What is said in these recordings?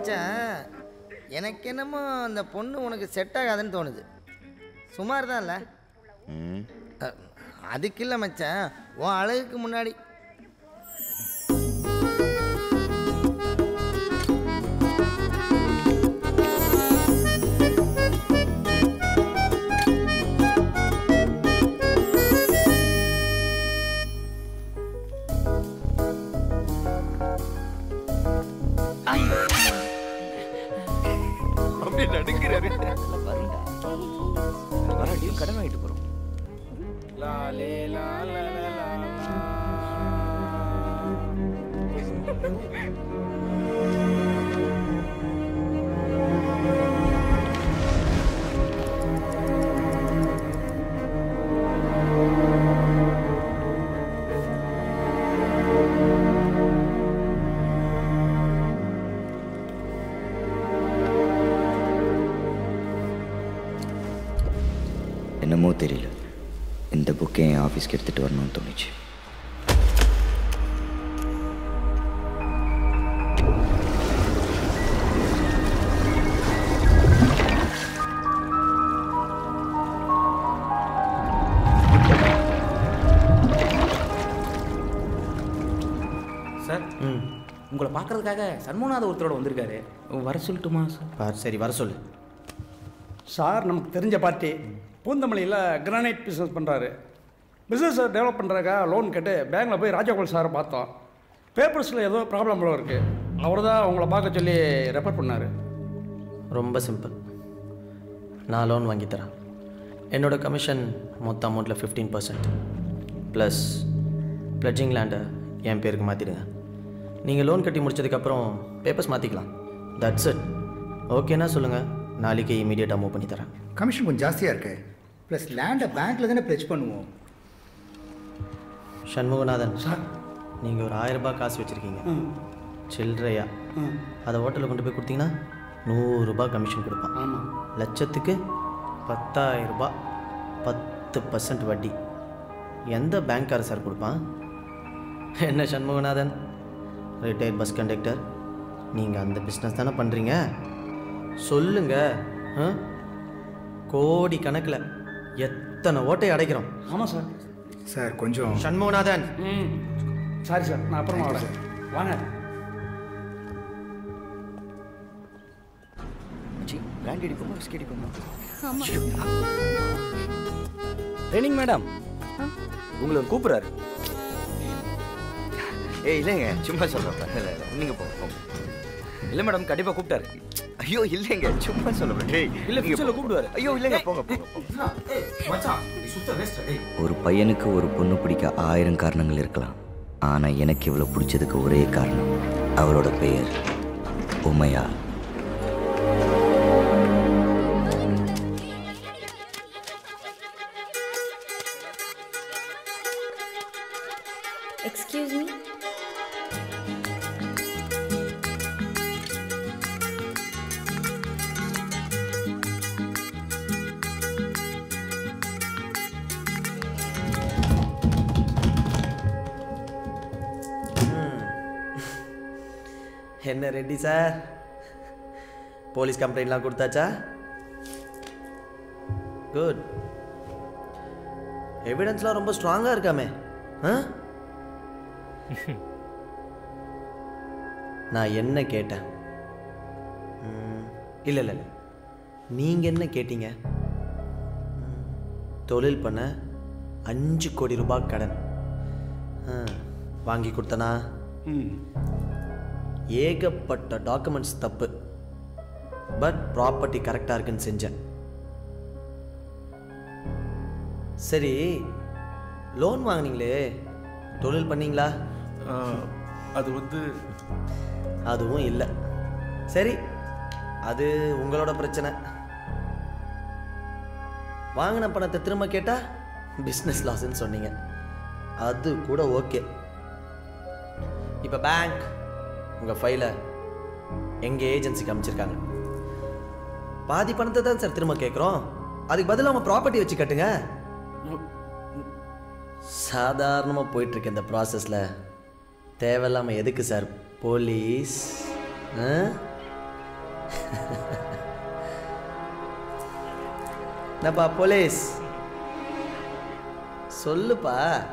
மச்சான், எனக்கு என்னமோ அந்த பொண்ணு உனக்கு செட் ஆகாதுன்னு தோணுது. சுமார் தான் இல்லை? அதுக்கு இல்லை மச்சான், உன் அழகுக்கு முன்னாடி. நடுங்கிறாரு. கடன் வாங்கிட்டு போறோம். என்னமோ தெரியல, இந்த புக்கை என் ஆஃபீஸ்க்கு எடுத்துகிட்டு வரணும்னு தோணுச்சு. சார், உங்களை பார்க்கறதுக்காக சண்முகநாத ஒருத்தரோட வந்திருக்காரு. வர சொல்லட்டுமா சார்? சரி, வர சொல்லு சார். நமக்கு தெரிஞ்ச பார்ட்டி பூந்தமல்லியில் கிரானைட் பிஸ்னஸ் பண்ணுறாரு. பிஸ்னஸை டெவலப் பண்ணுறதுக்காக லோன் கேட்டு பேங்கில் போய் ராஜகோபால் சாரை பார்த்தோம். பேப்பர்ஸில் ஏதோ ப்ராப்ளம் போல இருக்குது. அவர் தான் உங்களை பார்க்க சொல்லி ரெஃபர் பண்ணார். ரொம்ப சிம்பிள். நான் லோன் வாங்கித்தரேன். என்னோடய கமிஷன் மொத்த அமௌண்ட்டில் 15% ப்ளஸ் ப்ளட்ஜிங் லேண்டை என் பேருக்கு மாற்றிடுங்க. நீங்கள் லோன் கட்டி முடிச்சதுக்கப்புறம் பேப்பர்ஸ் மாற்றிக்கலாம். That's it. ஓகேனா சொல்லுங்கள், நாளைக்கு இமீடியட்டாக மூவ் பண்ணி தரேன். கமிஷன் கொஞ்சம் ஜாஸ்தியாக இருக்கு. ப்ளஸ் லேண்டை பேங்க்கில் தானே ப்ளெட்ஜ் பண்ணுவோம். சண்முகநாதன் சார், நீங்கள் ஒரு 1000 ரூபாய் காசு வச்சுருக்கீங்க சில்லறையா. அதை ஹோட்டலில் கொண்டு போய் கொடுத்தீங்கன்னா 100 ரூபாய் கமிஷன் கொடுப்பான். ஆமாம். லட்சத்துக்கு 10,000 ரூபாய், 10% வட்டி. எந்த பேங்க்கார சார் கொடுப்பான்? என்ன சண்முகநாதன், ரிட்டையர்ட் பஸ் கண்டக்டர், நீங்கள் அந்த பிஸ்னஸ் தானே பண்ணுறீங்க? சொல்லுங்கள், கோடி கணக்கில் எத்தனை ஓட்டை அடைக்கிறோம். ஆமாம் சார். சார் கொஞ்சம் சண்முகநாதன். சாரி சார், நான் அப்புறமா வரேன். வாங்க. பிராண்டி அடிப்போமா, விஸ்கி அடிப்போமா? ட்ரைனிங் மேடம் உங்களை கூப்பிட்றாரு. ஏய் இல்லைங்க, சும்மா சொல்கிறேன். இல்லை இல்லை, நீங்கள் போங்க. இல்லை மேடம், கண்டிப்பாக கூப்பிட்டாரு. ஐயோ இல்லைங்க, சும்மா சொல்லுவேன். இல்லை ஃபியூச்சரில் கூப்பிடுவாரு. ஐயோ இல்லைங்க, போங்க போங்க. ஒரு பையனுக்கு ஒரு பொண்ணு பிடிக்க 1000 காரணங்கள் இருக்கலாம். ஆனால் எனக்கு இவ்வளோ பிடிச்சதுக்கு ஒரே காரணம், அவளோட பெயர் உமையா. Excuse me? என்ன ரெட்டி சார், போலீஸ் கம்ப்ளைண்ட்லாம் கொடுத்தாச்சா? குட். எவிடன்ஸ்லாம் ரொம்ப ஸ்ட்ராங்காக இருக்காமே. நான் என்ன கேட்டேன்? இல்லை இல்லை இல்லை, நீங்கள் என்ன கேட்டீங்க? தொழில் பண்ண 5 கோடி ரூபாய் கடன் வாங்கி கொடுத்தனா? ஏகப்பட்ட டாக்குமெண்ட்ஸ் தப்பு, பட் ப்ராப்பர்ட்டி கரெக்டாக இருக்குன்னு செஞ்சேன். சரி, லோன் வாங்கினீங்களே, தொழில் பண்ணீங்களா? அது வந்து அதுவும் இல்லை. சரி, அது உங்களோட பிரச்சனை. வாங்கின பணத்தை திரும்ப கேட்டால் பிஸ்னஸ் லாஸ்ன்னு சொன்னீங்க. அது கூட ஓகே. இப்போ பேங்க் உங்கள் ஃபைலை எங்கள் ஏஜென்சிக்கு அமைச்சிருக்காங்க. பாதி பணத்தை தான் சார் திரும்ப கேட்குறோம். அதுக்கு பதிலாக அவங்க ப்ராப்பர்ட்டி வச்சு கட்டுங்க. சாதாரணமாக போயிட்டுருக்கு இந்த ப்ராசஸில். தேவையில்லாமல் எதுக்கு சார் போலீஸ்? என்னப்பா போலீஸ் சொல்லுப்பா.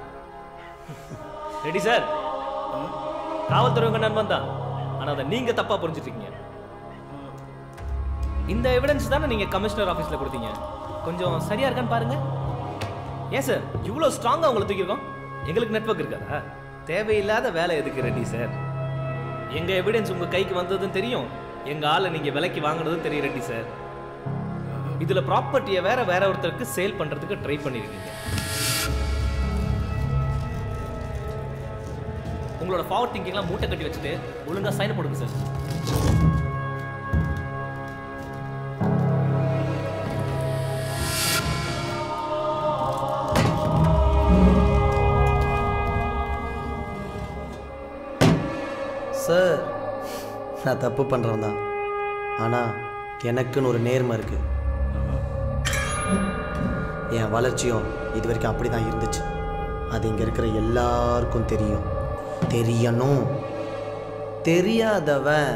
Ready sir. காவல்துறைங்க நண்பன் தான், ஆனால் அதை நீங்கள் தப்பாக புரிஞ்சுட்டீங்க. இந்த எவிடன்ஸ் தானே நீங்கள் கமிஷனர் ஆஃபீஸில் கொடுத்தீங்க, கொஞ்சம் சரியாக இருக்கான்னு பாருங்க. ஏன் சார் இவ்வளோ ஸ்ட்ராங்காக உங்களை தூக்கியிருக்கோம்? எங்களுக்கு நெட்வொர்க் இருக்காதா? தேவையில்லாத வேலை எதுக்கு ரெடி சார்? எங்கள் எவிடன்ஸ் உங்கள் கைக்கு வந்ததுன்னு தெரியும், எங்கள் ஆளை நீங்கள் விலைக்கு வாங்கினதும் தெரியும் ரெடி சார். இதில் ப்ராப்பர்ட்டியை வேற ஒருத்தருக்கு சேல் பண்ணுறதுக்கு ட்ரை பண்ணியிருக்கீங்க. உங்களோட ஃபார்வர்ட் திங்கிங்லாம் மூட்டை கட்டி வச்சுட்டு ஒழுங்காக சைன் போடுங்க சார். சார் நான் தப்பு பண்ணுறேன் தான், ஆனால் எனக்குன்னு ஒரு நேர்மை இருக்குது. என் வளர்ச்சியும் இது வரைக்கும் அப்படி தான் இருந்துச்சு. அது இங்கே இருக்கிற எல்லாருக்கும் தெரியும். தெரியணும். தெரியாதவன்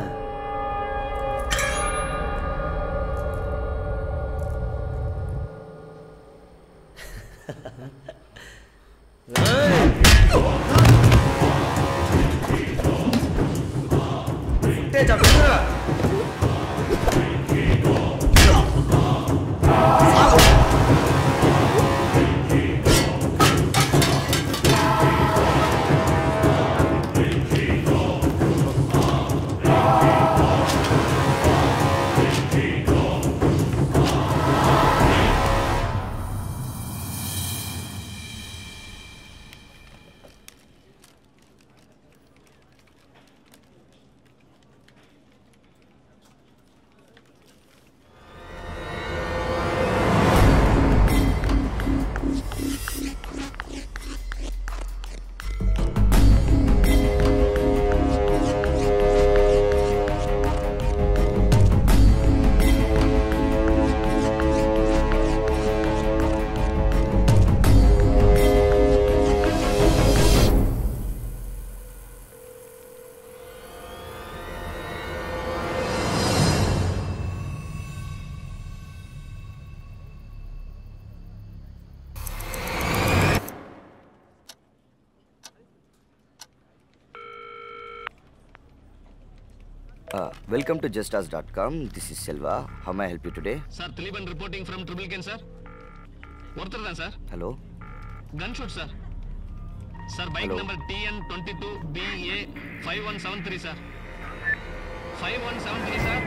Welcome to justas.com. This is Selva. How may I help you today? Sir, Taliban reporting from Triple Ken, sir. Orthar da, sir. Hello? Gunshot, sir. Sir, bike Hello. number TN22BA 5173, sir. 5173, sir.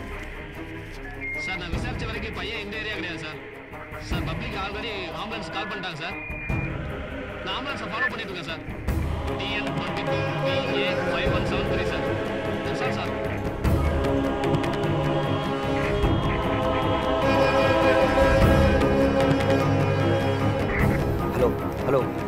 Sir, நான் விசாரிச்ச வரைக்கும் பையன் இந்த area கிடையாது sir. Sir public already ambulance call பண்ணிட்டாங்க sir. நான் ஆம்புலன்ஸை follow பண்ணிட்டு இருக்கேன் sir. TN22BA 5173, sir. Sir sir Hello?